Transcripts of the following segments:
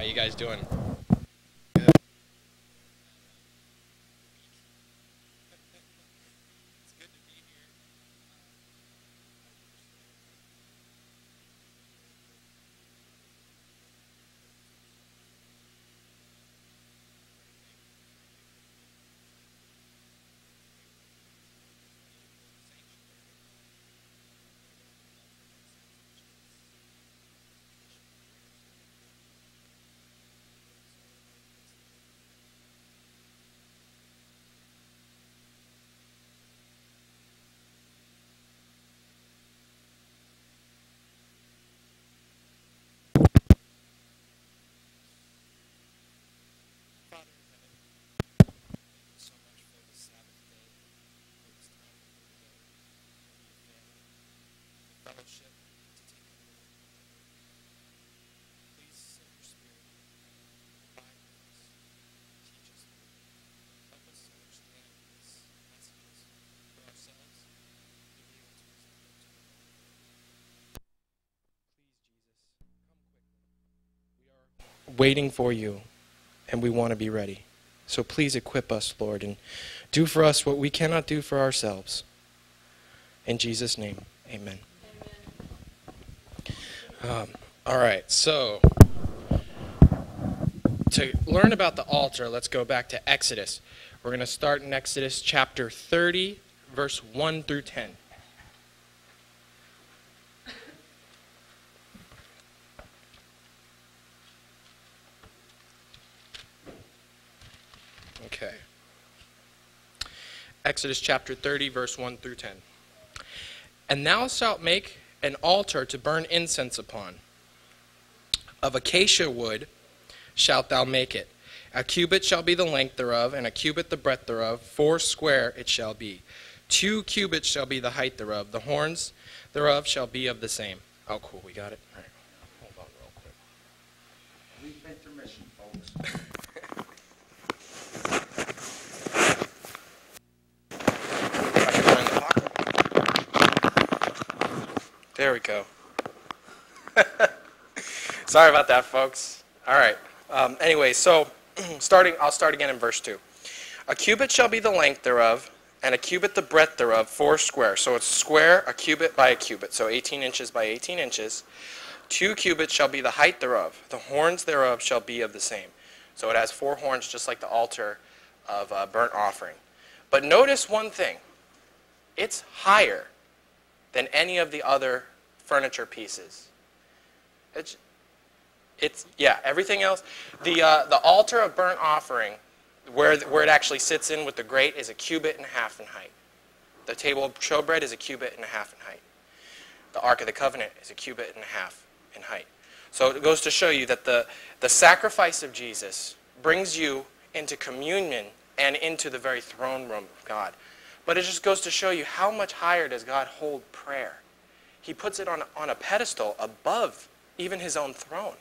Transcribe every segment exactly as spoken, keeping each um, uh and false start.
you guys doing? Waiting for you, and we want to be ready. So please equip us, Lord, and do for us what we cannot do for ourselves. In Jesus' name, amen. Amen. Um, all right, so to learn about the altar, let's go back to Exodus. We're going to start in Exodus chapter thirty, verse one through ten. Okay. Exodus chapter thirty, verse one through ten. And thou shalt make an altar to burn incense upon. Of acacia wood shalt thou make it. A cubit shall be the length thereof, and a cubit the breadth thereof. Four square it shall be. Two cubits shall be the height thereof. The horns thereof shall be of the same. Oh, cool. We got it. All right. Hold on real quick. Brief intermission, folks. There we go. Sorry about that, folks. All right. Um, anyway, so starting, I'll start again in verse two. A cubit shall be the length thereof, and a cubit the breadth thereof, four square. So it's square, a cubit by a cubit, so eighteen inches by eighteen inches. Two cubits shall be the height thereof. The horns thereof shall be of the same. So it has four horns, just like the altar of uh, burnt offering. But notice one thing. It's higher than any of the other furniture pieces. It's, it's yeah, everything else. The uh, the altar of burnt offering, where where it actually sits in with the grate, is a cubit and a half in height. The table of showbread is a cubit and a half in height. The Ark of the Covenant is a cubit and a half in height. So it goes to show you that the the sacrifice of Jesus brings you into communion and into the very throne room of God. But it just goes to show you how much higher does God hold prayer. He puts it on, on a pedestal above even his own throne.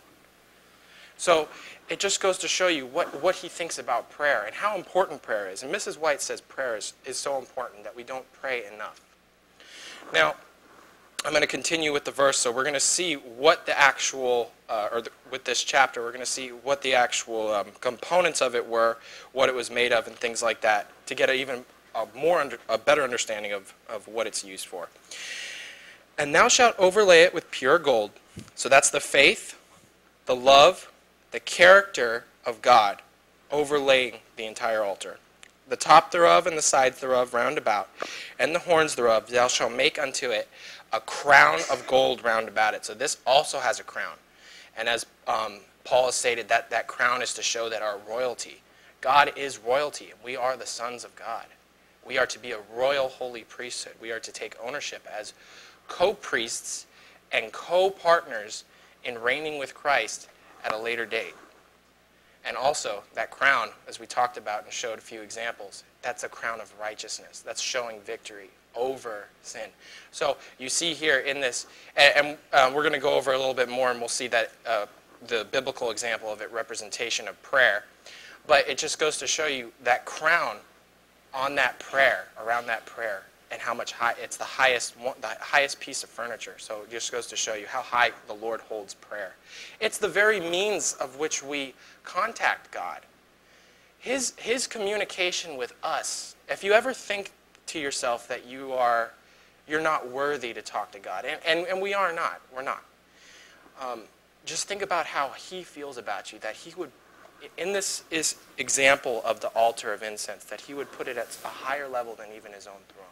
So it just goes to show you what, what he thinks about prayer and how important prayer is. And Missus White says prayer is, is so important that we don't pray enough. Now, I'm going to continue with the verse, so we're going to see what the actual, uh, or the, with this chapter, we're going to see what the actual um, components of it were, what it was made of, and things like that, to get an even a more under, a better understanding of, of what it's used for. And thou shalt overlay it with pure gold. So that's the faith, the love, the character of God overlaying the entire altar. The top thereof and the sides thereof round about, and the horns thereof thou shalt make unto it a crown of gold round about it. So this also has a crown. And as um, Paul has stated, that, that crown is to show that our royalty. God is royalty, and we are the sons of God. We are to be a royal holy priesthood. We are to take ownership as co-priests and co-partners in reigning with Christ at a later date. And also, that crown, as we talked about and showed a few examples, that's a crown of righteousness. That's showing victory over sin. So you see here in this, and, and uh, we're going to go over a little bit more, and we'll see that uh, the biblical example of it, representation of prayer. But it just goes to show you that crown on that prayer, around that prayer, and how much high it's the highest one, the highest piece of furniture. So it just goes to show you how high the Lord holds prayer. It's the very means of which we contact God. His his communication with us. If you ever think to yourself that you are you're not worthy to talk to God, and and, and we are not. We're not. Um, just think about how he feels about you, that he would, in this is example of the altar of incense, that he would put it at a higher level than even his own throne.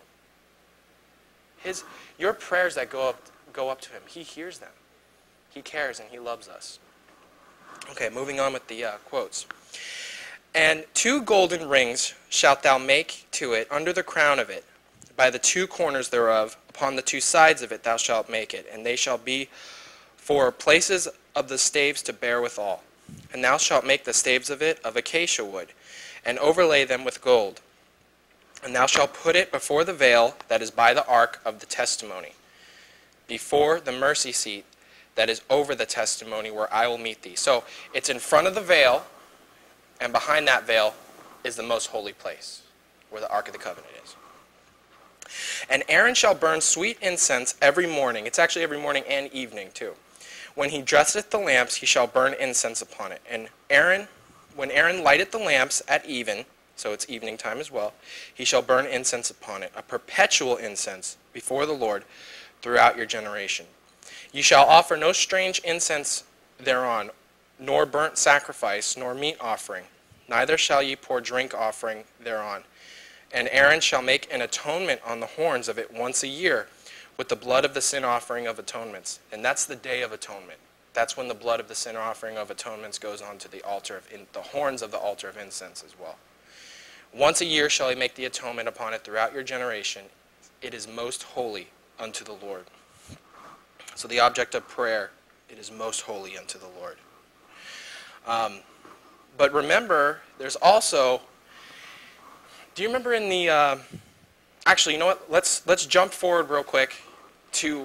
His, your prayers that go up, go up to him, he hears them. He cares and he loves us. Okay, moving on with the uh, quotes. And two golden rings shalt thou make to it under the crown of it, by the two corners thereof, upon the two sides of it thou shalt make it, and they shall be for places of the staves to bear withal. And thou shalt make the staves of it of acacia wood, and overlay them with gold. And thou shalt put it before the veil that is by the ark of the testimony, before the mercy seat that is over the testimony, where I will meet thee. So it's in front of the veil, and behind that veil is the most holy place, where the ark of the covenant is. And Aaron shall burn sweet incense every morning. It's actually every morning and evening too. When he dresseth the lamps, he shall burn incense upon it. And Aaron, when Aaron lighteth the lamps at even, so it's evening time as well, he shall burn incense upon it, a perpetual incense before the Lord throughout your generation. Ye shall offer no strange incense thereon, nor burnt sacrifice, nor meat offering, neither shall ye pour drink offering thereon. And Aaron shall make an atonement on the horns of it once a year, with the blood of the sin offering of atonements. And that's the day of atonement. That's when the blood of the sin offering of atonements goes on to the altar of in, the horns of the altar of incense as well. Once a year shall he make the atonement upon it throughout your generation. It is most holy unto the Lord. So the object of prayer, it is most holy unto the Lord. Um, but remember, there's also, do you remember in the, uh, actually, you know what, let's, let's jump forward real quick to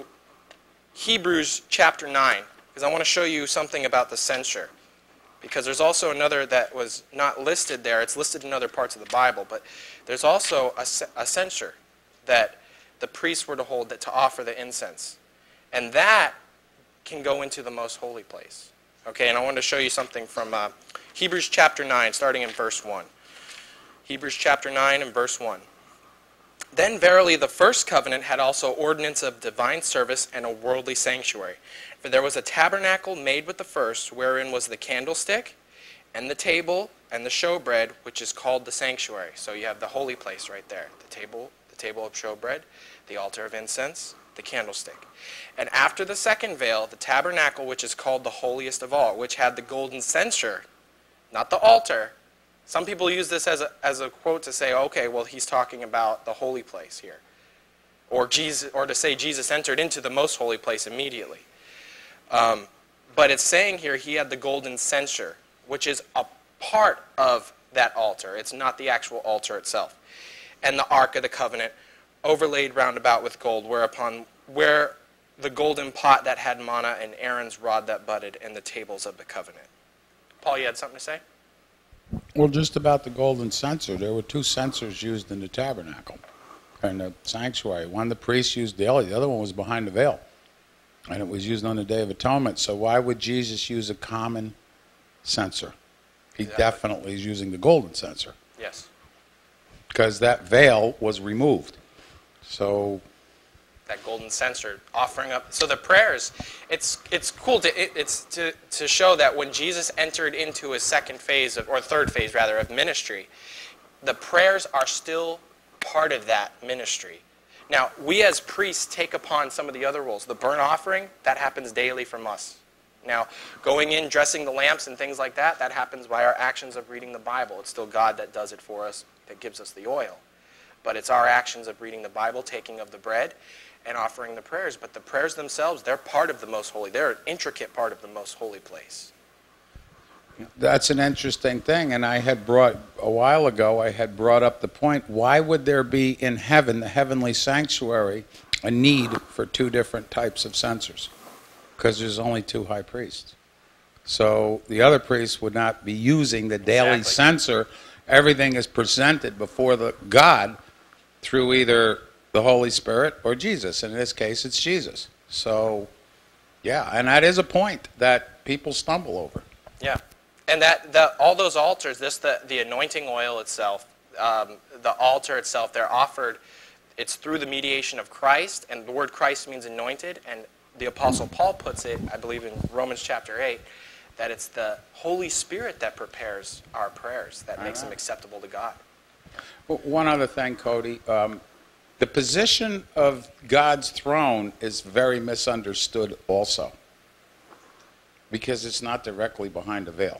Hebrews chapter nine, because I want to show you something about the censer. Because there's also another that was not listed there. It's listed in other parts of the Bible, but there's also a, a censer that the priests were to hold that to offer the incense. And that can go into the most holy place. Okay, and I want to show you something from uh, Hebrews chapter nine, starting in verse one. Hebrews chapter nine and verse one. Then verily the first covenant had also ordinance of divine service and a worldly sanctuary. For there was a tabernacle made with the first, wherein was the candlestick, and the table, and the showbread, which is called the sanctuary. So you have the holy place right there. The table, the table of showbread, the altar of incense, the candlestick. And after the second veil, the tabernacle, which is called the holiest of all, which had the golden censer, not the altar. Some people use this as a, as a quote to say, okay, well, he's talking about the holy place here. Or Jesus, or to say Jesus entered into the most holy place immediately. Um, but it's saying here he had the golden censer, which is a part of that altar. It's not the actual altar itself. And the Ark of the Covenant, overlaid round about with gold, whereupon where the golden pot that had manna and Aaron's rod that budded, and the tables of the covenant. Paul, you had something to say? Well, just about the golden censer, there were two censers used in the tabernacle and the sanctuary. One the priests used daily, the other one was behind the veil. And it was used on the Day of Atonement. So why would Jesus use a common censer? He Exactly. definitely is using the golden censer. Yes. Because that veil was removed. So That golden censer offering up. So the prayers, it's it's cool to it, it's to to show that when Jesus entered into his second phase of, or third phase rather, of ministry, the prayers are still part of that ministry. Now, we as priests take upon some of the other roles. The burnt offering, that happens daily from us. Now, going in, dressing the lamps and things like that, that happens by our actions of reading the Bible. It's still God that does it for us, that gives us the oil. But it's our actions of reading the Bible, taking of the bread, and offering the prayers. But the prayers themselves, they're part of the most holy. They're an intricate part of the most holy place. that's an interesting thing. And I had brought, a while ago, I had brought up the point, why would there be in heaven, the heavenly sanctuary, a need for two different types of censers? Because there's only two high priests. So the other priests would not be using the daily Exactly. censer. Everything is presented before the God through either the Holy Spirit or Jesus. And in this case, it's Jesus. So, yeah, and that is a point that people stumble over. Yeah, and that the, all those altars, this the, the anointing oil itself, um, the altar itself, they're offered, it's through the mediation of Christ, and the word Christ means anointed, and the Apostle Paul puts it, I believe in Romans chapter eight, that it's the Holy Spirit that prepares our prayers, that makes them acceptable to God. Well, one other thing, Kody. Um, the position of God's throne is very misunderstood also, because it's not directly behind the veil.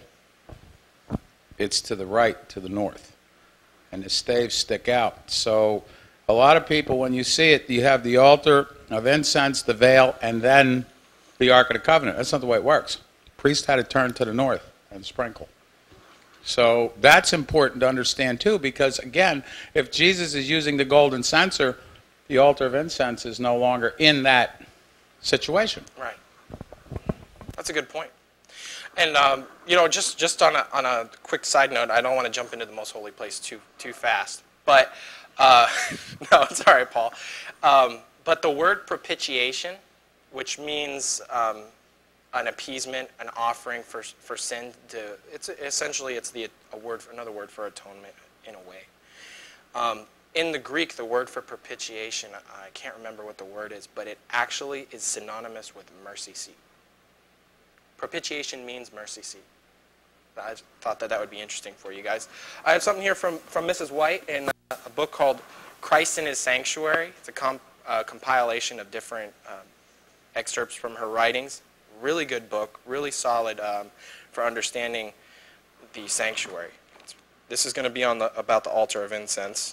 It's to the right, to the north, and the staves stick out. So a lot of people, when you see it, you have the altar of incense, the veil, and then the Ark of the Covenant. That's not the way it works. The priest had to turn to the north and sprinkle. So that's important to understand too, because again, if Jesus is using the golden censer, the altar of incense is no longer in that situation. Right. That's a good point. And um, you know, just just on a on a quick side note, I don't want to jump into the most holy place too too fast, but uh, no, it's all right, Paul. Um, but the word propitiation, which means um, an appeasement, an offering for for sin, to it's essentially it's the a word for, another word for atonement in a way. Um, in the Greek, the word for propitiation, I can't remember what the word is, but it actually is synonymous with mercy seat. Propitiation means mercy seat. I thought that that would be interesting for you guys. I have something here from, from Missus White in a book called Christ in His Sanctuary. It's a comp, uh, compilation of different um, excerpts from her writings. Really good book, really solid um, for understanding the sanctuary. This is going to be on the, about the altar of incense.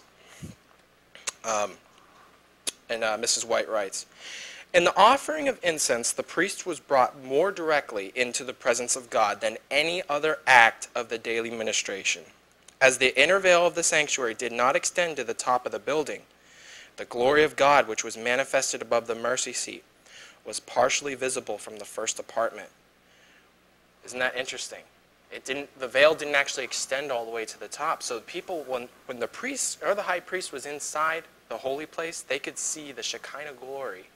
Um, and uh, Missus White writes, in the offering of incense, the priest was brought more directly into the presence of God than any other act of the daily ministration. As the inner veil of the sanctuary did not extend to the top of the building, the glory of God, which was manifested above the mercy seat, was partially visible from the first apartment. Isn't that interesting? It didn't. The veil didn't actually extend all the way to the top. So people, when, when the priest or the high priest was inside the holy place, they could see the Shekinah glory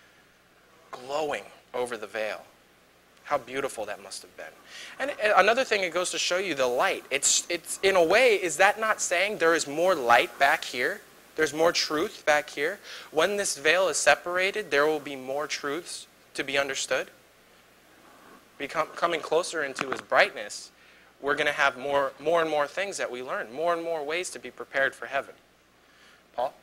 glowing over the veil. How beautiful that must have been. And another thing, it goes to show you the light. It's, it's in a way, is that not saying there is more light back here? There's more truth back here? When this veil is separated, there will be more truths to be understood. Become, coming closer into His brightness, we're going to have more, more and more things that we learn, more and more ways to be prepared for heaven. Paul?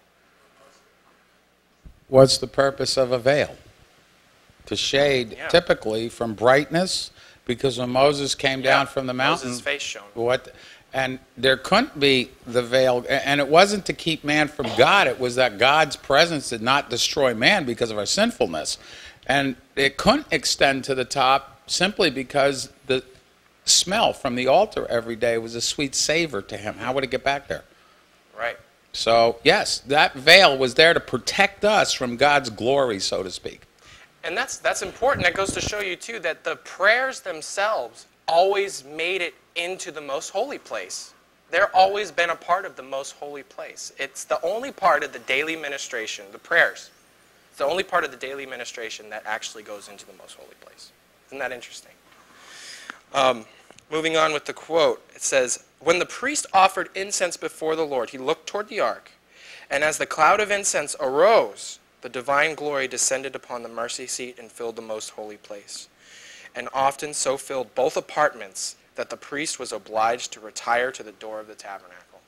What's the purpose of a veil? To shade, yeah. typically, from brightness, because when Moses came yeah. down from the mountain, Moses' face shone. What, and there couldn't be the veil, and it wasn't to keep man from God. It was that God's presence did not destroy man because of our sinfulness, and it couldn't extend to the top simply because the smell from the altar every day was a sweet savor to Him. How would it get back there? Right. So yes, that veil was there to protect us from God's glory, so to speak. And that's that's important. That goes to show you, too, that the prayers themselves always made it into the most holy place. They're always been a part of the most holy place. It's the only part of the daily ministration, the prayers. It's the only part of the daily ministration that actually goes into the most holy place. Isn't that interesting? Um, moving on with the quote, it says, when the priest offered incense before the Lord, he looked toward the ark, and as the cloud of incense arose, the divine glory descended upon the mercy seat and filled the most holy place, and often so filled both apartments that the priest was obliged to retire to the door of the tabernacle.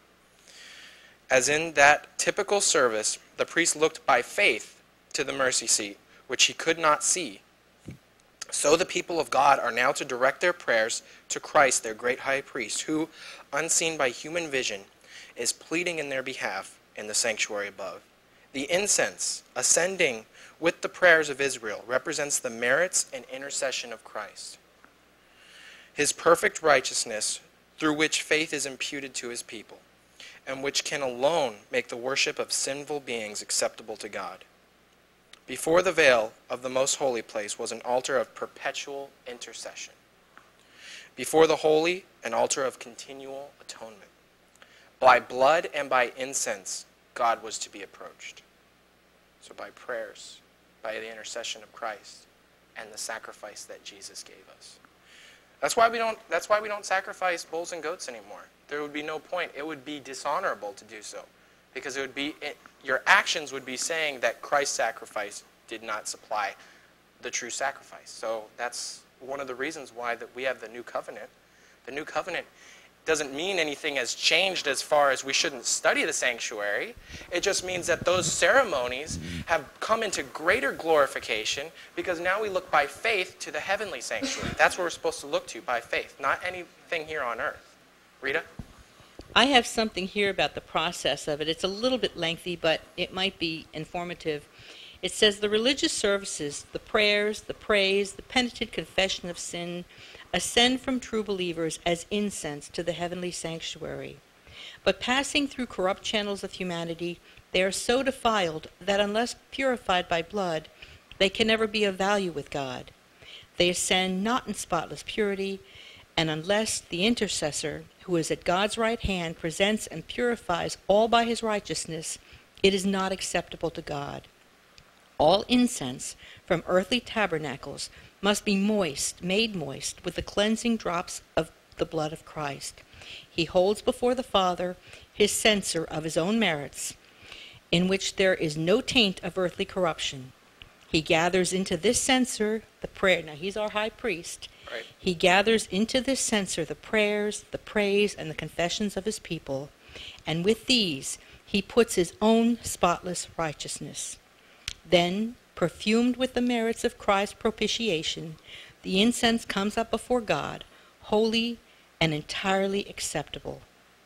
As in that typical service, the priest looked by faith to the mercy seat, which he could not see. So the people of God are now to direct their prayers to Christ, their great high priest, who, unseen by human vision, is pleading in their behalf in the sanctuary above. The incense, ascending with the prayers of Israel, represents the merits and intercession of Christ, His perfect righteousness, through which faith is imputed to His people, and which can alone make the worship of sinful beings acceptable to God. Before the veil of the most holy place was an altar of perpetual intercession. Before the holy, an altar of continual atonement. By blood and by incense, God was to be approached. So by prayers, by the intercession of Christ, and the sacrifice that Jesus gave us. That's why we don't, that's why we don't sacrifice bulls and goats anymore. There would be no point. It would be dishonorable to do so. Because it would be, it, your actions would be saying that Christ's sacrifice did not supply the true sacrifice. So that's one of the reasons why that we have the new covenant. The new covenant doesn't mean anything has changed as far as we shouldn't study the sanctuary. It just means that those ceremonies have come into greater glorification because now we look by faith to the heavenly sanctuary. That's what we're supposed to look to, by faith, not anything here on earth. Rita? I have something here about the process of it. It's a little bit lengthy, but it might be informative. It says the religious services, the prayers, the praise, the penitent confession of sin, ascend from true believers as incense to the heavenly sanctuary. But passing through corrupt channels of humanity, they are so defiled that unless purified by blood, they can never be of value with God. They ascend not in spotless purity, and unless the intercessor, who is at God's right hand, presents and purifies all by his righteousness, it is not acceptable to God. All incense from earthly tabernacles must be moist, made moist, with the cleansing drops of the blood of Christ. He holds before the Father his censer of his own merits, in which there is no taint of earthly corruption. He gathers into this censer the prayer. Now, he's our high priest. Right. He gathers into this censer the prayers, the praise, and the confessions of his people, and with these he puts his own spotless righteousness. Then, perfumed with the merits of Christ's propitiation, the incense comes up before God, holy and entirely acceptable.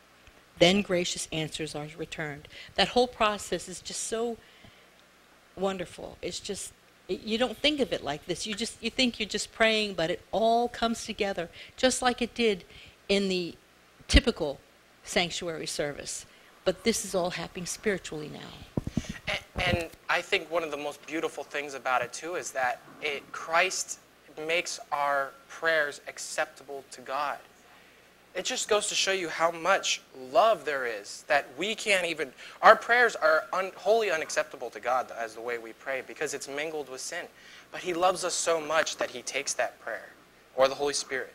Then gracious answers are returned. That whole process is just so wonderful. It's just, you don't think of it like this. You just, you think you're just praying, but it all comes together, just like it did in the typical sanctuary service. But this is all happening spiritually now. And, and I think one of the most beautiful things about it, too, is that it, Christ makes our prayers acceptable to God. It just goes to show you how much love there is, that we can't even, our prayers are un, wholly unacceptable to God as the way we pray because it's mingled with sin. But he loves us so much that he takes that prayer, or the Holy Spirit,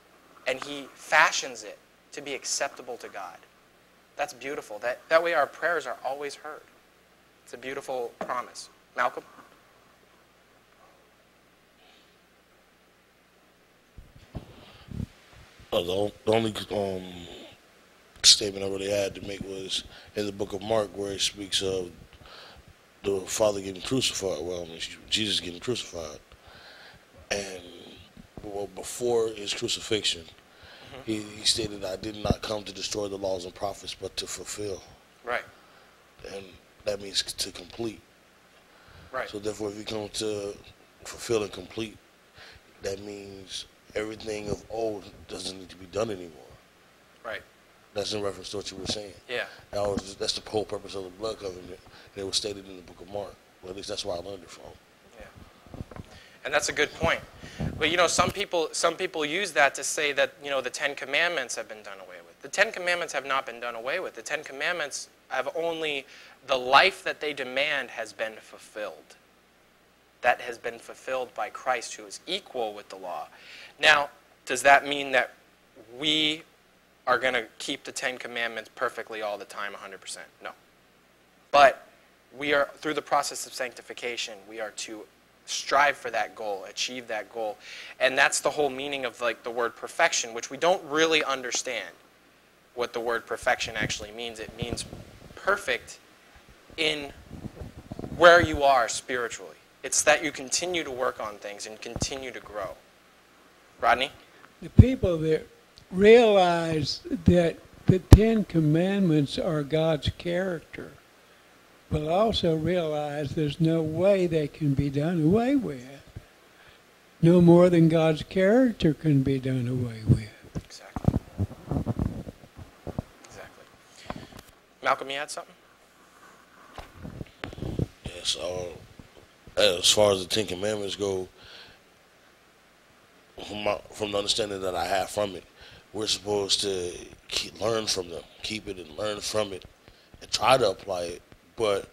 and he fashions it to be acceptable to God. That's beautiful. That, that way our prayers are always heard. It's a beautiful promise. Malcolm? Uh, the only um, statement I really had to make was in the book of Mark, where it speaks of the Father getting crucified. Well, Jesus getting crucified. And well, before his crucifixion, mm-hmm. he, he stated, I did not come to destroy the laws and prophets, but to fulfill. Right. And that means to complete. Right. So therefore, if you come to fulfill and complete, that means everything of old doesn't need to be done anymore. Right. That's in reference to what you were saying. Yeah. That was, that's the whole purpose of the blood covenant, and it was stated in the book of Mark. Well, at least that's where I learned it from. Yeah. And that's a good point. But, you know, some people some people use that to say that, you know, the Ten Commandments have been done away with. The Ten Commandments have not been done away with. The Ten Commandments have only, the life that they demand has been fulfilled. That has been fulfilled by Christ, who is equal with the law. Now, does that mean that we are going to keep the Ten Commandments perfectly all the time, one hundred percent? No. But we are, through the process of sanctification, we are to strive for that goal, achieve that goal. And that's the whole meaning of like the word perfection, which we don't really understand what the word perfection actually means. It means perfect in where you are spiritually. It's that you continue to work on things and continue to grow. Rodney? The people that realize that the Ten Commandments are God's character will also realize there's no way they can be done away with. No more than God's character can be done away with. Exactly. Exactly. Malcolm, you had something? Yes. Uh, as far as the Ten Commandments go, from, my, from the understanding that I have from it, we're supposed to keep, learn from them, keep it and learn from it, and try to apply it. But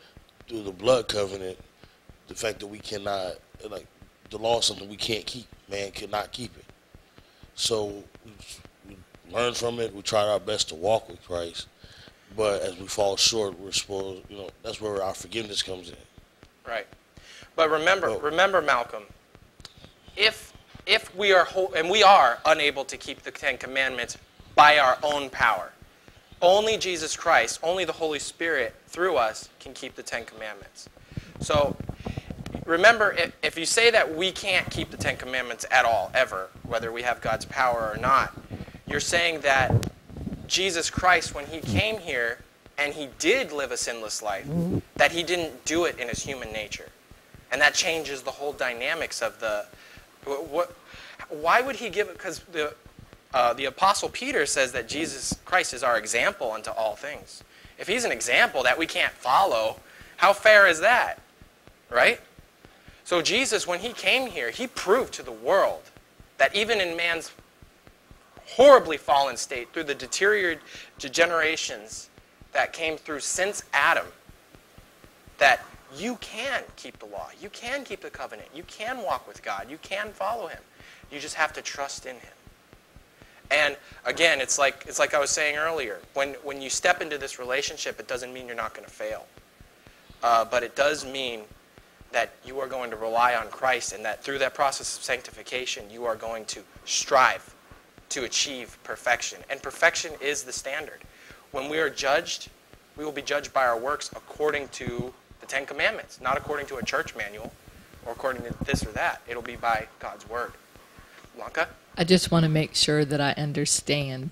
through the blood covenant, the fact that we cannot, like, the law is something we can't keep. Man cannot keep it. So we, we learn from it. We try our best to walk with Christ. But as we fall short, we're supposed, you know, that's where our forgiveness comes in. Right. But remember, Well, remember, Malcolm, if if we are whole, and we are unable to keep the Ten Commandments by our own power, only Jesus Christ, only the Holy Spirit through us can keep the Ten Commandments. So remember, if, if you say that we can't keep the Ten Commandments at all, ever, whether we have God's power or not, you're saying that Jesus Christ, when he came here and he did live a sinless life, that he didn't do it in his human nature. And that changes the whole dynamics of the... What, why would he give it? Because the, uh, the Apostle Peter says that Jesus Christ is our example unto all things. If he's an example that we can't follow, how fair is that? Right? So Jesus, when he came here, he proved to the world that even in man's horribly fallen state, through the deteriorated generations that came through since Adam, that you can keep the law. You can keep the covenant. You can walk with God. You can follow him. You just have to trust in him. And again, it's like it's like I was saying earlier. When, when you step into this relationship, it doesn't mean you're not going to fail. Uh, but it does mean that you are going to rely on Christ, and that through that process of sanctification, you are going to strive to achieve perfection. And perfection is the standard. When we are judged, we will be judged by our works according to the Ten Commandments, not according to a church manual or according to this or that. It'll be by God's word. Blanca? I just want to make sure that I understand.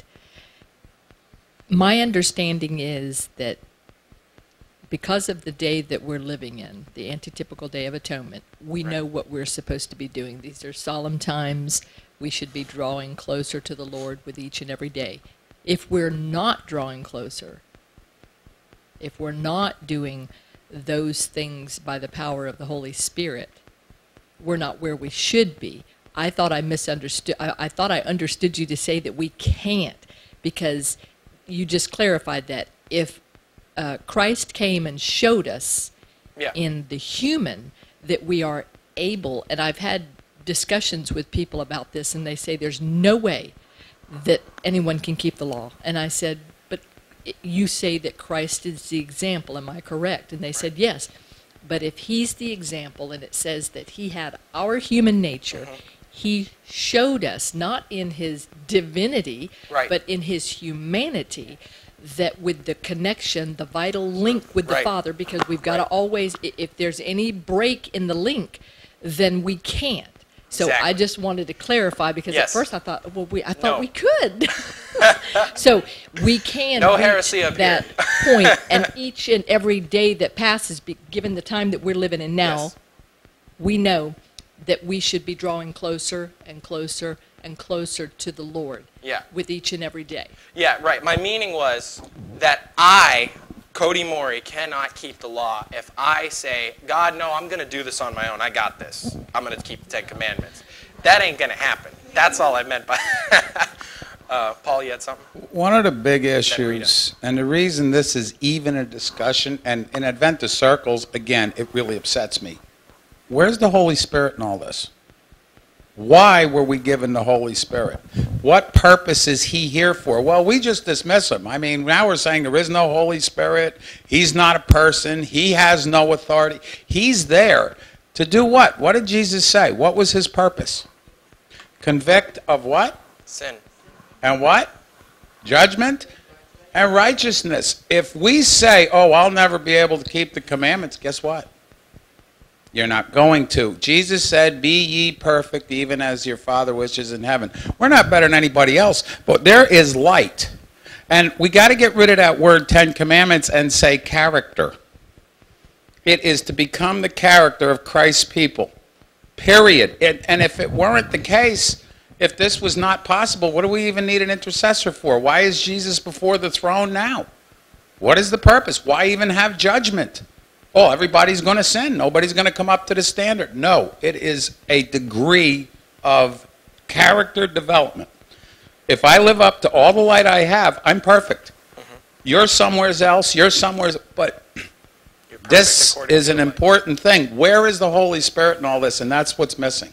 My understanding is that because of the day that we're living in, the antitypical Day of Atonement, we Right. know what we're supposed to be doing. These are solemn times. We should be drawing closer to the Lord with each and every day. If we're not drawing closer, if we're not doing those things by the power of the Holy Spirit, we're not where we should be. I thought I misunderstood. I, I thought I understood you to say that we can't, because you just clarified that if uh, Christ came and showed us Yeah. in the human that we are able, and I've had discussions with people about this, and they say there's no way that anyone can keep the law. And I said, but you say that Christ is the example, am I correct? And they said, yes. But if he's the example, and it says that he had our human nature, Mm-hmm. he showed us, not in his divinity, Right. but in his humanity, that with the connection, the vital link with the Right. Father, because we've got to Right. always, i- if there's any break in the link, then we can't. So Exactly. I just wanted to clarify, because Yes. at first I thought, well, we, I thought No. we could. So we can No reach heresy up that here. point, and each and every day that passes, be, given the time that we're living in now, Yes. we know that we should be drawing closer and closer and closer to the Lord Yeah. with each and every day. Yeah, right. My meaning was that I, Kody Morey, cannot keep the law if I say, God, no, I'm going to do this on my own. I got this. I'm going to keep the Ten Commandments. That ain't going to happen. That's all I meant by uh, Paul, you had something? One of the big Rita. issues, and the reason this is even a discussion, and in Adventist circles, again, it really upsets me. Where's the Holy Spirit in all this? Why were we given the Holy Spirit? What purpose is he here for? Well, we just dismiss him. I mean, now we're saying there is no Holy Spirit. He's not a person. He has no authority. He's there to do what? What did Jesus say? What was his purpose? Convict of what? Sin. And what? Judgment and righteousness. If we say, oh, I'll never be able to keep the commandments, guess what? You're not going to. Jesus said, be ye perfect even as your Father which is in heaven. We're not better than anybody else, but there is light. And we got to get rid of that word Ten Commandments and say character. It is to become the character of Christ's people. Period. It, and if it weren't the case, if this was not possible, what do we even need an intercessor for? Why is Jesus before the throne now? What is the purpose? Why even have judgment? Oh, everybody's going to sin. Nobody's going to come up to the standard. No, it is a degree of character development. If I live up to all the light I have, I'm perfect. Mm-hmm. You're somewhere else, you're somewhere else, but This according is to an the light. important thing. Where is the Holy Spirit in all this? And that's what's missing.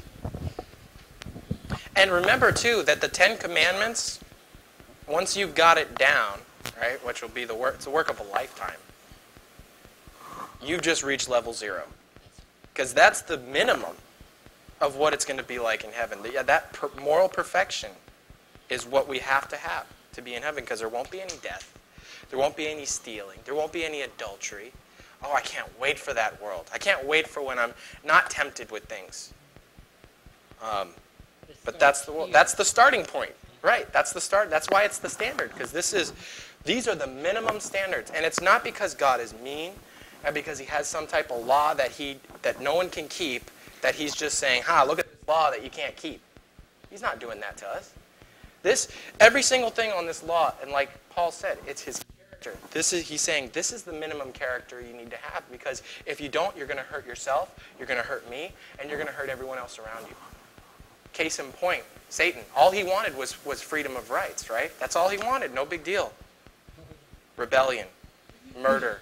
And remember, too, that the Ten Commandments, once you've got it down, right, which will be the work, it's the work of a lifetime, you've just reached level zero. Because that's the minimum of what it's going to be like in heaven. Yeah, that per moral perfection is what we have to have to be in heaven, because there won't be any death. There won't be any stealing. There won't be any adultery. Oh, I can't wait for that world. I can't wait for when I'm not tempted with things. Um, but that's the that's the starting point, right? That's the start. That's why it's the standard, because this is these are the minimum standards, and it's not because God is mean and because He has some type of law that he that no one can keep, that He's just saying, "Ha, look at this law that you can't keep." He's not doing that to us. This every single thing on this law, and like Paul said, it's His character. This is He's saying this is the minimum character you need to have, because if you don't, you're going to hurt yourself, you're going to hurt me, and you're going to hurt everyone else around you. Case in point, Satan. All he wanted was, was freedom of rights, right? That's all he wanted. No big deal. Rebellion. Murder.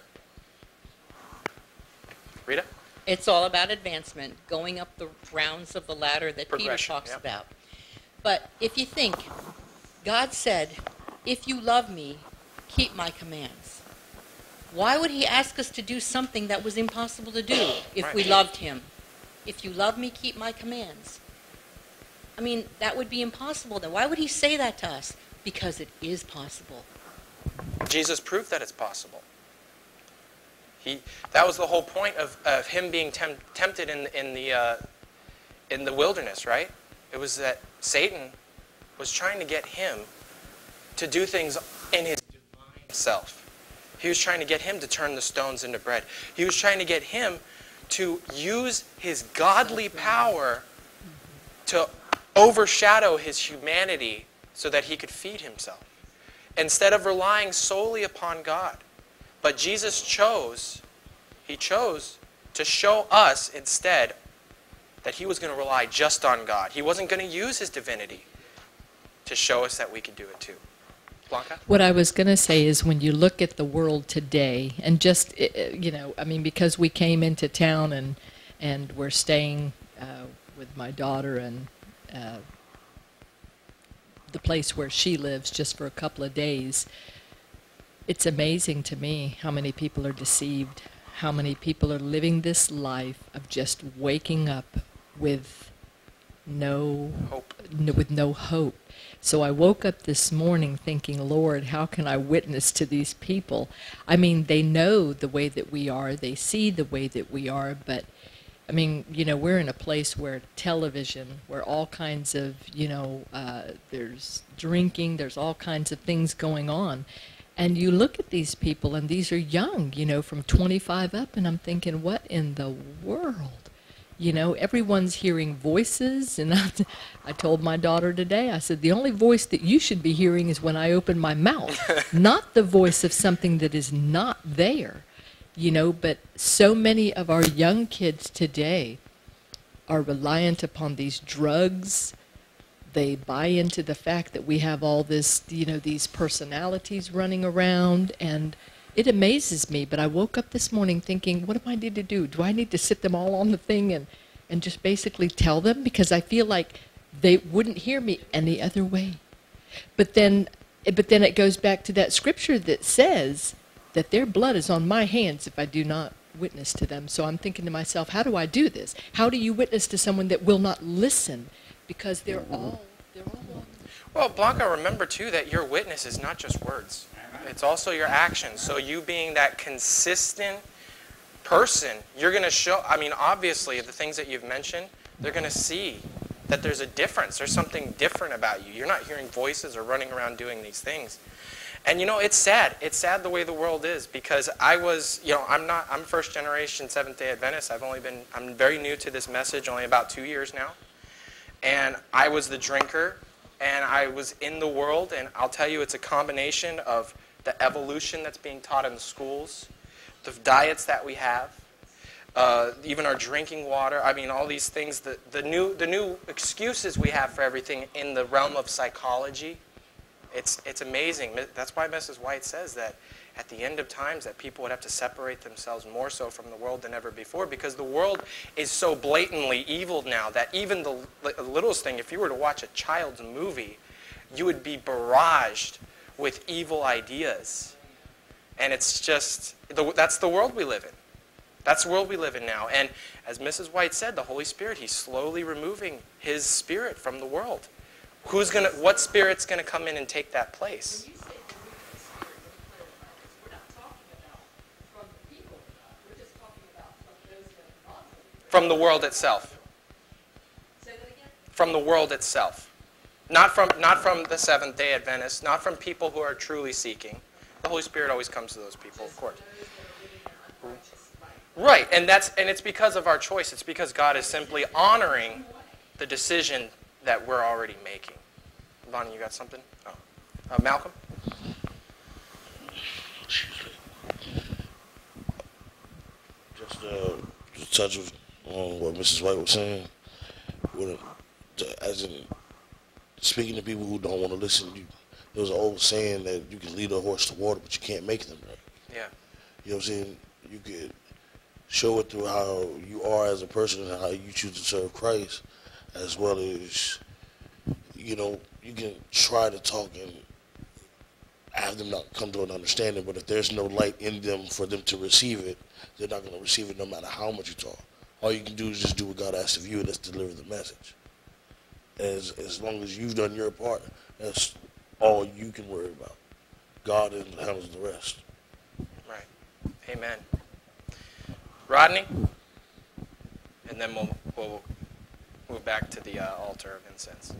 Rita? It's all about advancement, going up the rounds of the ladder that Peter Progression, talks yep. about. But if you think, God said, if you love me, keep my commands. Why would He ask us to do something that was impossible to do if Right. we loved Him? If you love me, keep my commands. I mean, that would be impossible then. Why would He say that to us? Because it is possible. Jesus proved that it's possible. He, that was the whole point of, of Him being tem tempted in, in, the, uh, in the wilderness, right? It was that Satan was trying to get Him to do things in His divine self. He was trying to get Him to turn the stones into bread. He was trying to get Him to use His godly power to overshadow His humanity so that He could feed Himself, instead of relying solely upon God. But Jesus chose, He chose to show us instead that He was going to rely just on God. He wasn't going to use His divinity to show us that we could do it too. Blanca? What I was going to say is, when you look at the world today, and just, you know, I mean, because we came into town and, and we're staying uh, with my daughter and uh, the place where she lives just for a couple of days, it's amazing to me how many people are deceived, how many people are living this life of just waking up with no Hope. no, with no hope. So I woke up this morning thinking, Lord, how can I witness to these people? I mean, they know the way that we are, they see the way that we are, but I mean, you know, we're in a place where television, where all kinds of, you know, uh, there's drinking, there's all kinds of things going on. And you look at these people, and these are young, you know, from twenty-five up, and I'm thinking, what in the world? You know, everyone's hearing voices, and I, I told my daughter today, I said, the only voice that you should be hearing is when I open my mouth, not the voice of something that is not there. You know, but so many of our young kids today are reliant upon these drugs. They buy into the fact that we have all this, you know, these personalities running around, and it amazes me. But I woke up this morning thinking, what do I need to do? Do I need to sit them all on the thing and, and just basically tell them? Because I feel like they wouldn't hear me any other way. But then, but then it goes back to that scripture that says that their blood is on my hands if I do not witness to them. So I'm thinking to myself, how do I do this? How do you witness to someone that will not listen? Because they're all, they're all. Well, Blanca, remember too that your witness is not just words. It's also your actions. So you being that consistent person, you're going to show, I mean, obviously the things that you've mentioned, they're going to see that there's a difference. There's something different about you. You're not hearing voices or running around doing these things. And you know, it's sad. It's sad the way the world is, because I was, you know, I'm not, I'm first generation Seventh-day Adventist. I've only been, I'm very new to this message, only about two years now. And I was the drinker, and I was in the world, and I'll tell you, it's a combination of the evolution that's being taught in the schools, the diets that we have, uh, even our drinking water. I mean, all these things, the, the, new, the new excuses we have for everything in the realm of psychology. It's, it's amazing. That's why Missus White says that at the end of times that people would have to separate themselves more so from the world than ever before, because the world is so blatantly evil now that even the littlest thing, if you were to watch a child's movie, you would be barraged with evil ideas. And it's just, that's the world we live in. That's the world we live in now. And as Missus White said, the Holy Spirit, he's slowly removing his spirit from the world. Who's gonna, what spirit's going to come in and take that place? From the world itself. From the world itself. Not from, not from the Seventh-day Adventists, not from people who are truly seeking. The Holy Spirit always comes to those people, of course. Right, and that's and it's because of our choice. It's because God is simply honoring the decision that we're already making. Bonnie, you got something? Oh. Uh, Malcolm? Just uh, to touch on what Missus White was saying, with, as in speaking to people who don't want to listen, you, there was an old saying that you can lead a horse to water, but you can't make them, right? Yeah. You know what I'm saying? You could show it through how you are as a person and how you choose to serve Christ, as well as, you know, you can try to talk and have them not come to an understanding, but if there's no light in them for them to receive it, they're not going to receive it no matter how much you talk. All you can do is just do what God asks of you, and that's deliver the message. As as long as you've done your part, that's all you can worry about. God handles the rest. Right. Amen. Rodney? And then we'll, we'll move back to the uh, altar of incense.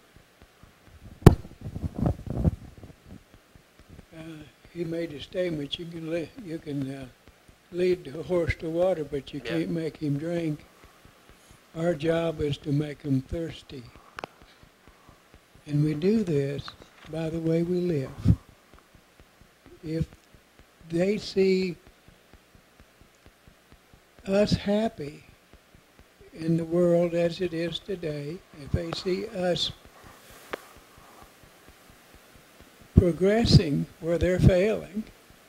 Uh, he made a statement, you can, li- you can uh, lead the horse to water, but you Yeah. can't make him drink. Our job is to make him thirsty. And we do this by the way we live. If they see us happy in the world as it is today, if they see us progressing where they're failing,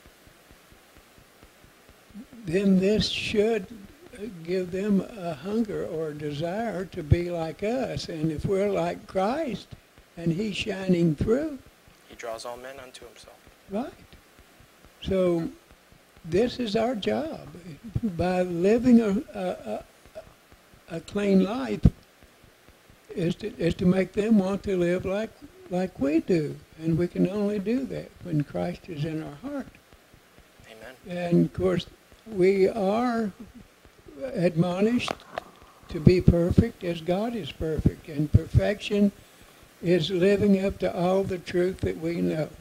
then this should give them a hunger or a desire to be like us. And if we're like Christ and he's shining through, He draws all men unto himself. right. So this is our job. By living a, a, a, a clean life is to, is to make them want to live like, like we do. And we can only do that when Christ is in our heart. Amen. And of course, we are admonished to be perfect as God is perfect. And perfection is living up to all the truth that we know.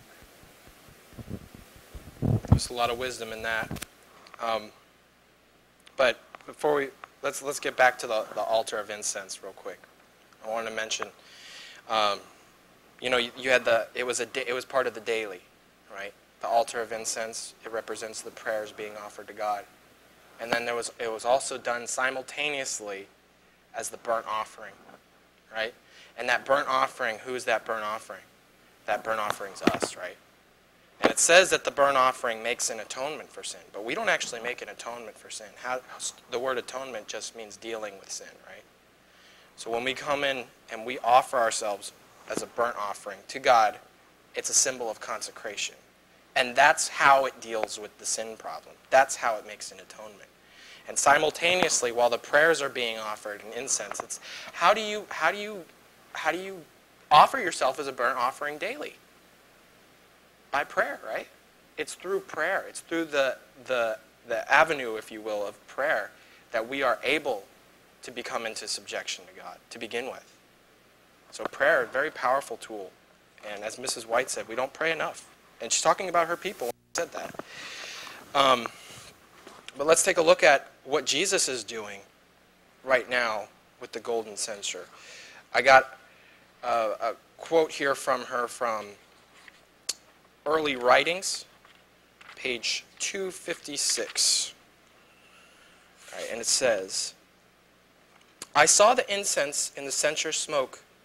There's a lot of wisdom in that. Um, but before we, let's let's get back to the, the altar of incense real quick. I wanted to mention, um, you know, you, you had the, it was a, it was part of the daily, right? The altar of incense, it represents the prayers being offered to God. And then there was, it was also done simultaneously as the burnt offering, right? And that burnt offering, who is that burnt offering? That burnt offering's us, right? And it says that the burnt offering makes an atonement for sin, but we don't actually make an atonement for sin. How, the word atonement just means dealing with sin, right? So when we come in and we offer ourselves as a burnt offering to God, it's a symbol of consecration. And that's how it deals with the sin problem. That's how it makes an atonement. And simultaneously, while the prayers are being offered in incense, it's how do you how do you how do you offer yourself as a burnt offering daily? By prayer, right? It's through prayer. It's through the the the avenue, if you will, of prayer that we are able to become into subjection to God to begin with. So prayer, a very powerful tool. And as Missus White said, we don't pray enough. And she's talking about her people when she said that. Um, but let's take a look at what Jesus is doing right now with the golden censer. I got a, a quote here from her from Early Writings, page two fifty-six. All right, and it says, I saw the incense in the censer smoke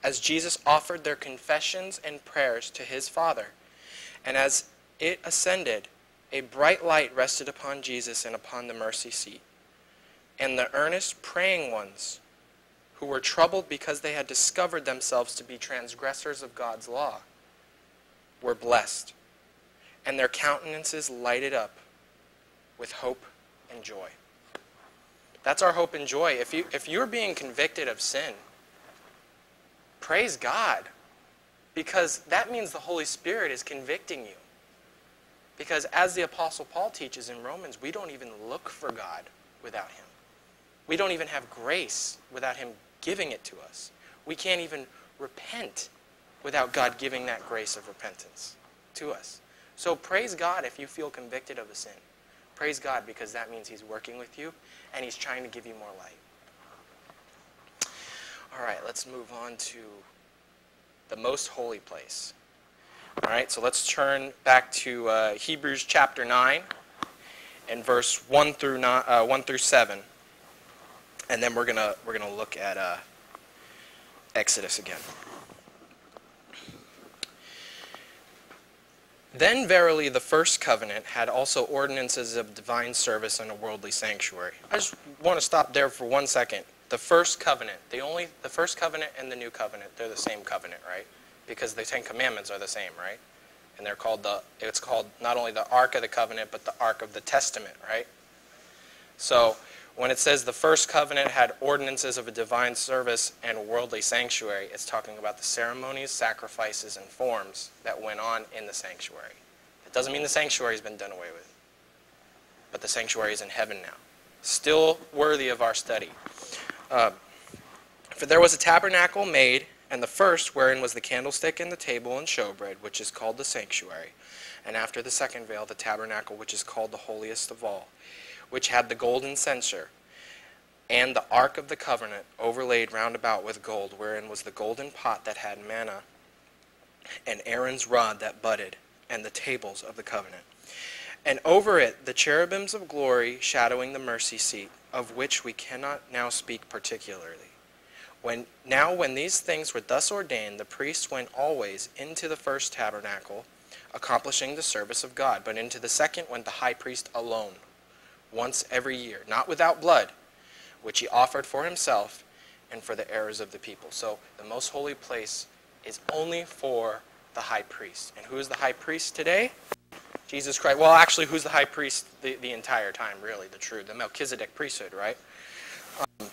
as Jesus offered their confessions and prayers to his Father. And as it ascended, a bright light rested upon Jesus and upon the mercy seat. And the earnest praying ones, who were troubled because they had discovered themselves to be transgressors of God's law, were blessed, and their countenances lighted up with hope and joy. That's our hope and joy. If you, if you're being convicted of sin, praise God, because that means the Holy Spirit is convicting you. Because as the Apostle Paul teaches in Romans, we don't even look for God without him. We don't even have grace without him giving it to us. We can't even repent without God giving that grace of repentance to us. So praise God if you feel convicted of a sin. Praise God, because that means he's working with you and he's trying to give you more light. All right, let's move on to the most holy place. All right, so let's turn back to uh, Hebrews chapter nine and verse one through nine, uh, one through seven, and then we're gonna we're gonna look at uh, Exodus again. Then verily the first covenant had also ordinances of divine service and a worldly sanctuary. I just want to stop there for one second. The first covenant, the only the first covenant and the new covenant, they're the same covenant, right? Because the Ten Commandments are the same, right? And they're called the it's called not only the Ark of the Covenant, but the Ark of the Testament, right? So when it says the first covenant had ordinances of a divine service and a worldly sanctuary, it's talking about the ceremonies, sacrifices, and forms that went on in the sanctuary. It doesn't mean the sanctuary has been done away with, but the sanctuary is in heaven now. Still worthy of our study. Uh, For there was a tabernacle made, and the first, wherein was the candlestick and the table and showbread, which is called the sanctuary. And after the second veil, the tabernacle, which is called the holiest of all, which had the golden censer, and the ark of the covenant overlaid round about with gold, wherein was the golden pot that had manna, and Aaron's rod that budded, and the tables of the covenant. And over it the cherubims of glory shadowing the mercy seat, of which we cannot now speak particularly. When, now when these things were thus ordained, the priest went always into the first tabernacle, accomplishing the service of God. But into the second went the high priest alone, once every year, not without blood, which he offered for himself and for the errors of the people. So the most holy place is only for the high priest. And who is the high priest today? Jesus Christ. Well, actually, who's the high priest the, the entire time, really, the true, the Melchizedek priesthood, right? Um,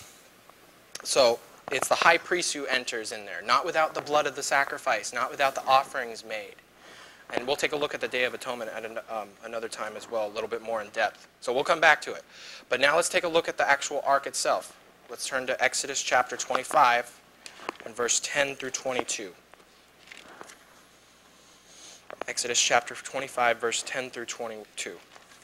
so it's the high priest who enters in there, not without the blood of the sacrifice, not without the offerings made. And we'll take a look at the Day of Atonement at an, um, another time as well, a little bit more in depth. So we'll come back to it. But now let's take a look at the actual ark itself. Let's turn to Exodus chapter twenty-five and verse ten through twenty-two. Exodus chapter twenty-five, verse ten through twenty-two.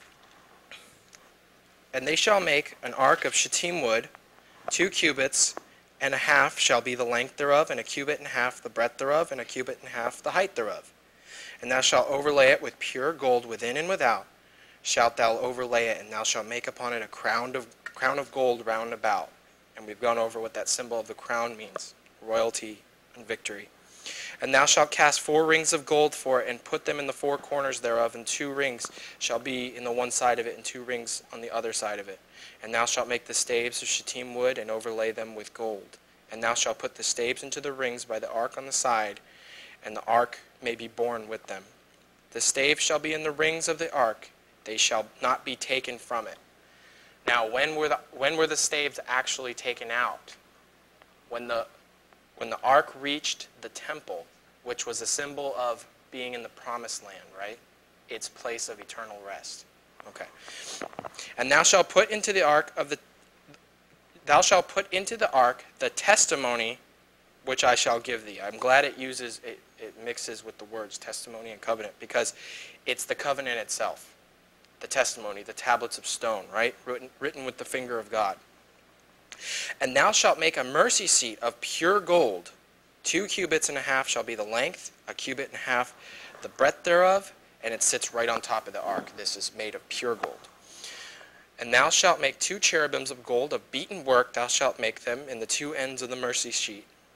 And they shall make an ark of shittim wood, two cubits and a half shall be the length thereof, and a cubit and a half the breadth thereof, and a cubit and a half the height thereof. And thou shalt overlay it with pure gold within and without. Shalt thou overlay it, and thou shalt make upon it a crown of crown of gold round about. And we've gone over what that symbol of the crown means: royalty and victory. And thou shalt cast four rings of gold for it, and put them in the four corners thereof, and two rings shall be in the one side of it, and two rings on the other side of it. And thou shalt make the staves of shittim wood, and overlay them with gold. And thou shalt put the staves into the rings by the ark on the side, and the ark may be borne with them. The staves shall be in the rings of the ark, they shall not be taken from it. Now, when were the, when were the staves actually taken out? When the When the ark reached the temple, which was a symbol of being in the promised land, right? Its place of eternal rest. Okay. And thou shalt put into the ark of the thou shalt put into the ark the testimony which I shall give thee. I'm glad it uses it, it mixes with the words testimony and covenant, because it's the covenant itself. The testimony, the tablets of stone, right? Written, written with the finger of God. And thou shalt make a mercy seat of pure gold. Two cubits and a half shall be the length, a cubit and a half the breadth thereof, and it sits right on top of the ark. This is made of pure gold. And thou shalt make two cherubims of gold of beaten work, thou shalt make them in the two ends of the mercy seat.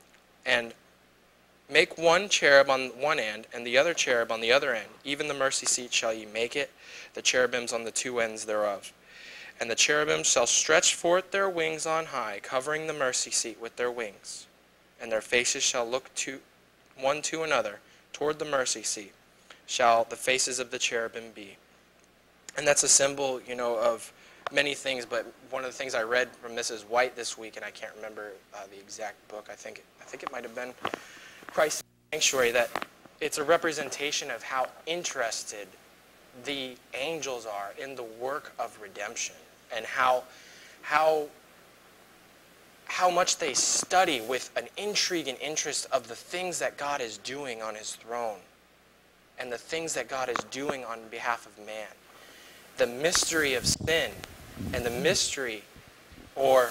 And make one cherub on one end, and the other cherub on the other end. Even the mercy seat shall ye make it, the cherubims on the two ends thereof. And the cherubims shall stretch forth their wings on high, covering the mercy seat with their wings. And their faces shall look to one to another, toward the mercy seat, shall the faces of the cherubim be. And that's a symbol, you know, of many things, but one of the things I read from Missus White this week, and I can't remember uh, the exact book, I think, I think it might have been Christ's Sanctuary, that it's a representation of how interested the angels are in the work of redemption, and how how how much they study with an intrigue and interest of the things that God is doing on his throne and the things that God is doing on behalf of man. The mystery of sin and the mystery or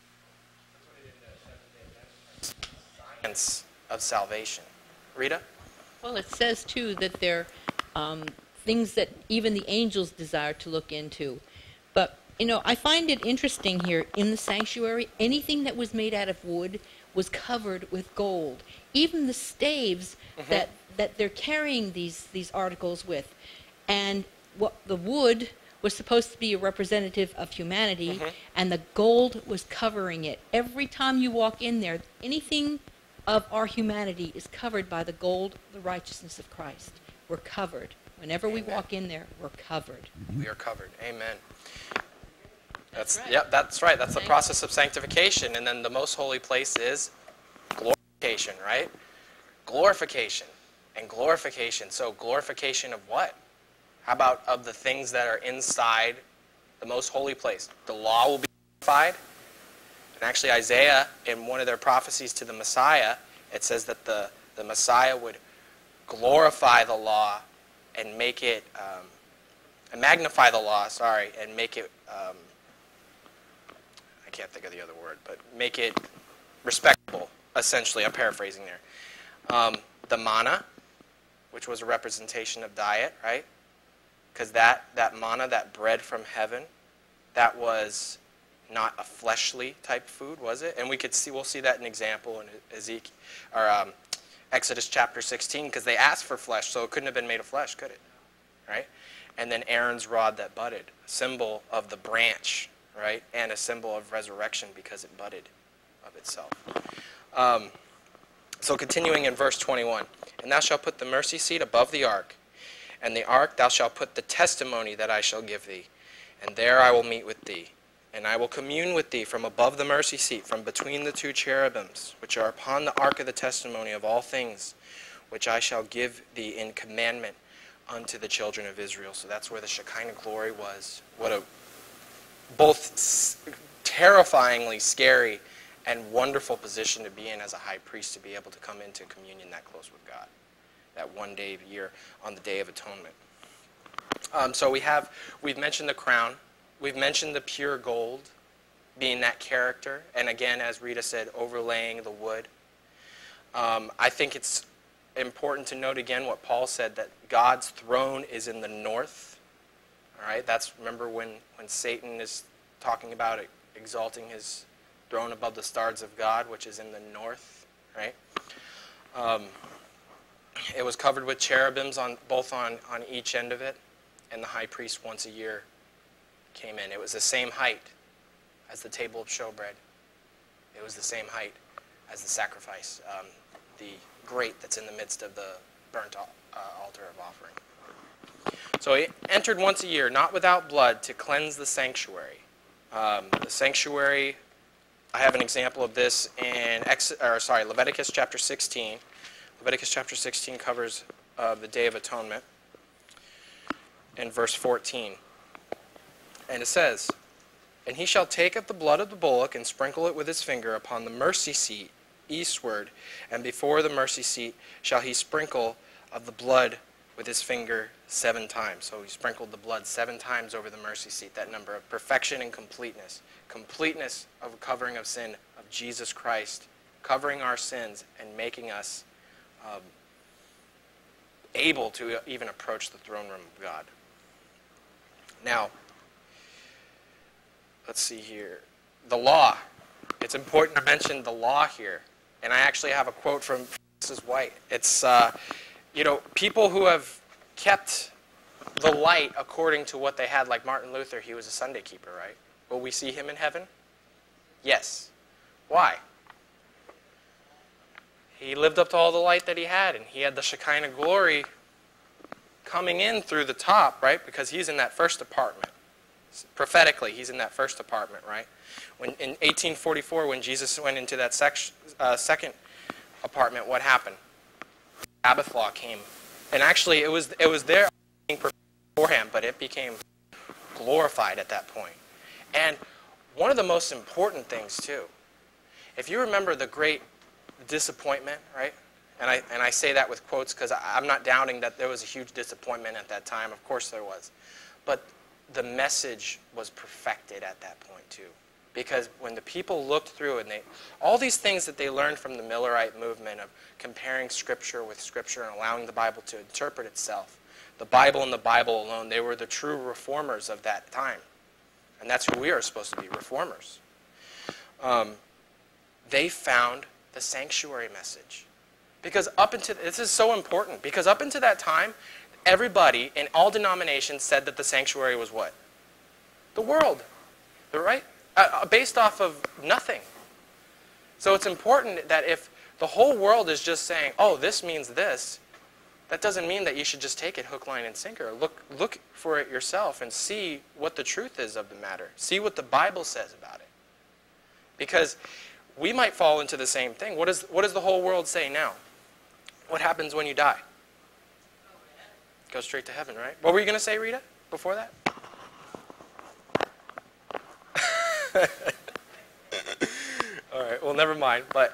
science of salvation. Rita? Well, it says, too, that they're um, things that even the angels desire to look into. But, you know, I find it interesting here in the sanctuary, anything that was made out of wood was covered with gold. Even the staves mm-hmm. that, that they're carrying these, these articles with. And what the wood was supposed to be a representative of humanity, mm-hmm. and the gold was covering it. Every time you walk in there, anything of our humanity is covered by the gold, the righteousness of Christ. We're covered. Whenever Amen. We walk in there, we're covered. We are covered. Amen. That's, that's right. Yep, that's right. That's the process of sanctification. And then the most holy place is glorification, right? Glorification. And glorification. So glorification of what? How about of the things that are inside the most holy place? The law will be glorified. And actually Isaiah, in one of their prophecies to the Messiah, it says that the, the Messiah would glorify the law and make it, um, and magnify the law, sorry, and make it, um, I can't think of the other word, but make it respectable, essentially. I'm paraphrasing there. Um, the manna, which was a representation of diet, right? Because that, that manna, that bread from heaven, that was not a fleshly type food, was it? And we could see, we'll see that in example in Ezekiel, or um, Exodus chapter sixteen, because they asked for flesh, so it couldn't have been made of flesh, could it? Right? And then Aaron's rod that budded, a symbol of the branch, right? And a symbol of resurrection because it budded of itself. Um, so continuing in verse twenty-one, and thou shalt put the mercy seat above the ark, and the ark thou shalt put the testimony that I shall give thee, and there I will meet with thee. And I will commune with thee from above the mercy seat, from between the two cherubims, which are upon the ark of the testimony of all things, which I shall give thee in commandment unto the children of Israel. So that's where the Shekinah glory was. What a both s- terrifyingly scary and wonderful position to be in as a high priest, to be able to come into communion that close with God, that one day of year on the Day of Atonement. Um, so we have, we've mentioned the crown. We've mentioned the pure gold being that character. And again, as Rita said, overlaying the wood. Um, I think it's important to note again what Paul said, that God's throne is in the north. All right, that's, remember when, when Satan is talking about it, exalting his throne above the stars of God, which is in the north, right? Um, it was covered with cherubims on both on, on each end of it, and the high priest once a year came in. It was the same height as the table of showbread. It was the same height as the sacrifice, um, the grate that's in the midst of the burnt uh, altar of offering. So he entered once a year, not without blood, to cleanse the sanctuary. Um, the sanctuary, I have an example of this in Ex- or, sorry, Leviticus chapter sixteen. Leviticus chapter sixteen covers uh, the Day of Atonement in verse fourteen. And it says, and he shall take of the blood of the bullock and sprinkle it with his finger upon the mercy seat eastward, and before the mercy seat shall he sprinkle of the blood with his finger seven times. So he sprinkled the blood seven times over the mercy seat, that number of perfection and completeness. Completeness of covering of sin of Jesus Christ, covering our sins and making us um, able to even approach the throne room of God. Now, let's see here. The law. It's important to mention the law here. And I actually have a quote from Missus White. It's, uh, you know, people who have kept the light according to what they had, like Martin Luther, he was a Sunday keeper, right? Will we see him in heaven? Yes. Why? He lived up to all the light that he had, and he had the Shekinah glory coming in through the top, right? Because he's in that first apartment. Prophetically, he's in that first apartment, right? When in eighteen forty-four, when Jesus went into that sec- uh, second apartment, what happened? Sabbath law came, and actually, it was it was there beforehand, but it became glorified at that point. And one of the most important things too, if you remember the great disappointment, right? And I and I say that with quotes because I'm not doubting that there was a huge disappointment at that time. Of course there was, but the message was perfected at that point too. Because when the people looked through and they, all these things that they learned from the Millerite movement of comparing Scripture with Scripture and allowing the Bible to interpret itself, the Bible and the Bible alone, they were the true reformers of that time. And that's who we are supposed to be, reformers. Um, they found the sanctuary message. Because up into, this is so important, because up into that time, everybody in all denominations said that the sanctuary was what? The world, right? Uh, based off of nothing. So it's important that if the whole world is just saying, oh, this means this, that doesn't mean that you should just take it hook, line, and sinker. Look, look for it yourself and see what the truth is of the matter. See what the Bible says about it. Because we might fall into the same thing. What, is, what does the whole world say now? What happens when you die? Go straight to heaven, right? What were you going to say, Rita, before that? All right, well, never mind. But,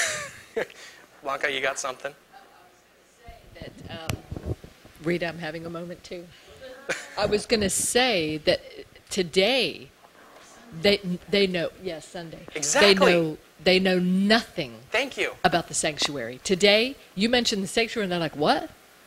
Blanca, you got something? That, um, Rita, I'm having a moment too. I was going to say that today, they they know, yes, Sunday. Exactly. They know, they know nothing Thank you. about the sanctuary. Today, you mentioned the sanctuary, and they're like, what?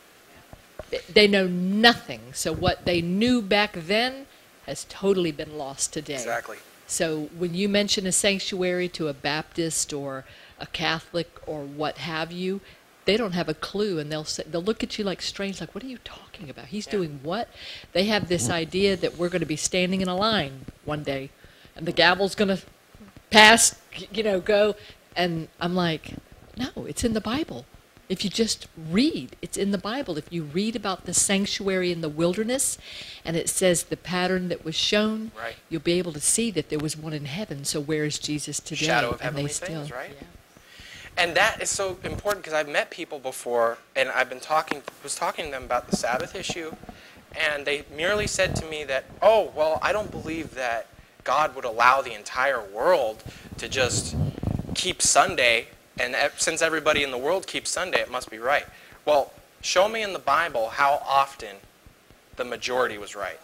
They know nothing. So what they knew back then has totally been lost today. Exactly. So when you mention a sanctuary to a Baptist or a Catholic or what have you, they don't have a clue, and they'll say, they'll look at you like strange, like, what are you talking about? He's Yeah. doing what? They have this idea that we're going to be standing in a line one day, and the gavel's going to pass, you know, go, and I'm like, no, it's in the Bible. If you just read, it's in the Bible. If you read about the sanctuary in the wilderness, and it says the pattern that was shown, Right. you'll be able to see that there was one in heaven. So where is Jesus today? Shadow of And heavenly they still, things, right? Yeah. And that is so important because I've met people before, and I've been talking, was talking to them about the Sabbath issue, and they merely said to me that, oh, well, I don't believe that God would allow the entire world to just keep Sunday, and since everybody in the world keeps Sunday, it must be right. Well, show me in the Bible how often the majority was right.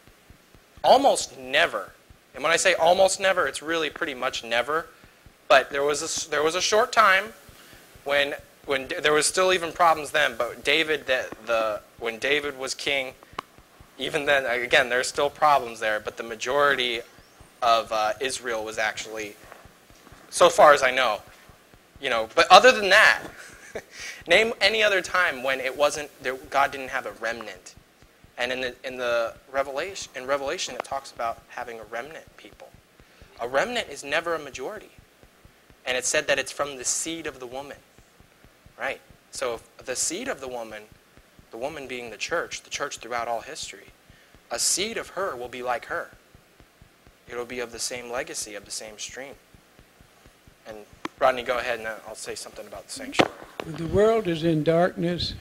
Almost never. And when I say almost never, it's really pretty much never. But there was a, there was a short time when when there was still even problems then. But David, the, the when David was king, even then, again, there's still problems there. But the majority of uh, Israel was actually, so far as I know, you know. But other than that, name any other time when it wasn't there, God didn't have a remnant. And in the in the Revelation in Revelation it talks about having a remnant people. A remnant is never a majority. And it said that it's from the seed of the woman. Right? So the seed of the woman, the woman being the church, the church throughout all history, a seed of her will be like her. It will be of the same legacy, of the same stream. And Rodney, go ahead and I'll say something about the sanctuary. The world is in darkness,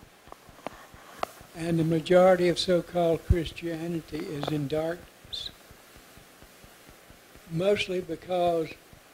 and the majority of so-called Christianity is in darkness. Mostly because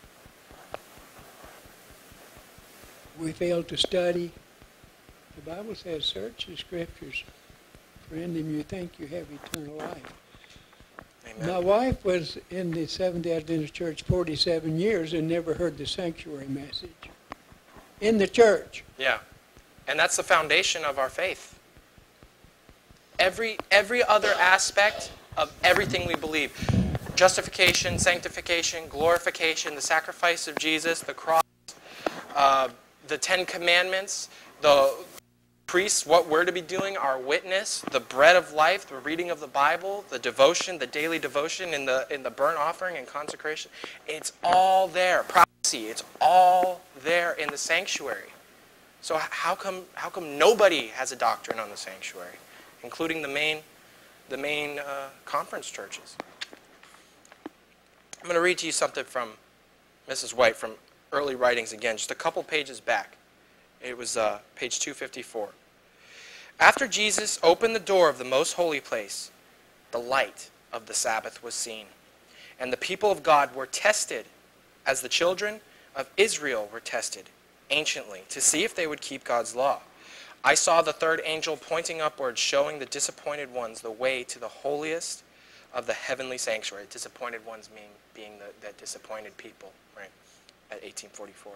we fail to study. The Bible says, search the Scriptures, for in them you think you have eternal life. Amen. My wife was in the Seventh-day Adventist Church forty-seven years and never heard the sanctuary message. In the church. Yeah. And that's the foundation of our faith. Every every other aspect of everything we believe, justification, sanctification, glorification, the sacrifice of Jesus, the cross, uh, the Ten Commandments, the priests, what we're to be doing, our witness, the bread of life, the reading of the Bible, the devotion, the daily devotion in the in the burnt offering and consecration. It's all there. Prophecy, it's all there in the sanctuary. So how come how come nobody has a doctrine on the sanctuary, including the main the main uh, conference churches? I'm going to read to you something from Missus White from Early Writings again, just a couple pages back. It was uh, page two fifty-four. After Jesus opened the door of the most holy place, the light of the Sabbath was seen, and the people of God were tested as the children of Israel were tested anciently to see if they would keep God's law. I saw the third angel pointing upward, showing the disappointed ones the way to the holiest of the heavenly sanctuary. Disappointed ones mean being the, that disappointed people, right, at eighteen forty-four.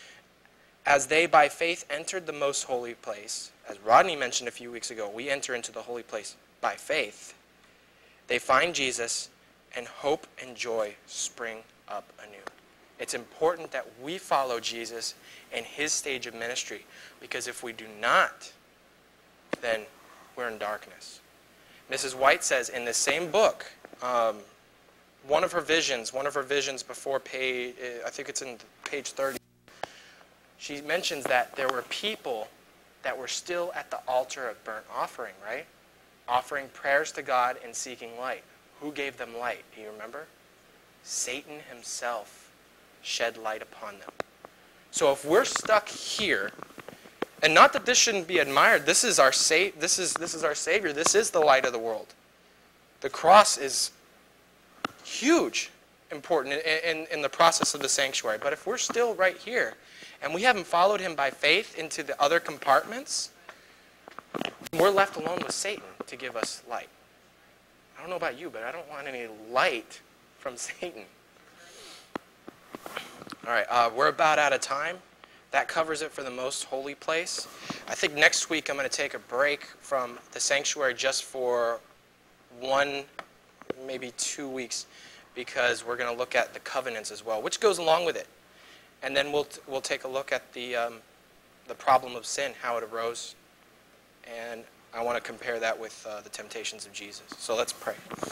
As they by faith entered the most holy place, as Rodney mentioned a few weeks ago, we enter into the holy place by faith. They find Jesus, and hope and joy spring up anew. It's important that we follow Jesus in his stage of ministry, because if we do not, then we're in darkness. Missus White says in this same book, um, one of her visions, one of her visions before page, I think it's in page thirty, she mentions that there were people that were still at the altar of burnt offering, right? Offering prayers to God and seeking light. Who gave them light? Do you remember? Satan himself shed light upon them. So if we're stuck here, and not that this shouldn't be admired, this is our sa- this is this is our Savior. This is the light of the world. The cross is huge, important in, in, in the process of the sanctuary. But if we're still right here, and we haven't followed him by faith into the other compartments, we're left alone with Satan to give us light. I don't know about you, but I don't want any light from Satan. All right, uh, we're about out of time. That covers it for the most holy place. I think next week I'm going to take a break from the sanctuary just for one, maybe two weeks, because we're going to look at the covenants as well, which goes along with it. And then we'll t- we'll take a look at the um, the problem of sin, how it arose, and I want to compare that with uh, the temptations of Jesus. So let's pray.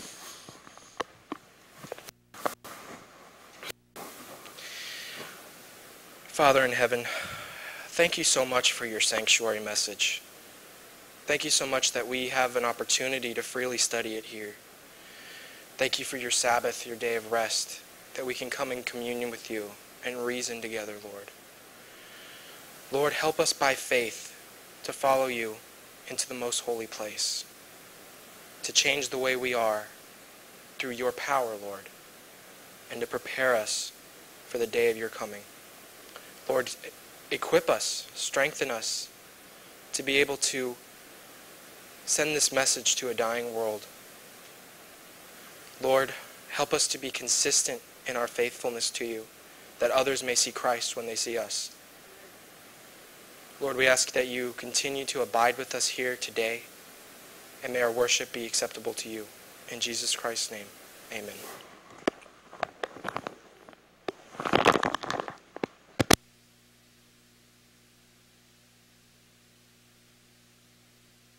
Father in heaven, thank you so much for your sanctuary message. Thank you so much that we have an opportunity to freely study it here. Thank you for your Sabbath, your day of rest, that we can come in communion with you and reason together, Lord. Lord, help us by faith to follow you into the most holy place, to change the way we are through your power, Lord, and to prepare us for the day of your coming. Lord, equip us, strengthen us to be able to send this message to a dying world. Lord, help us to be consistent in our faithfulness to you, that others may see Christ when they see us. Lord, we ask that you continue to abide with us here today, and may our worship be acceptable to you. In Jesus Christ's name, amen.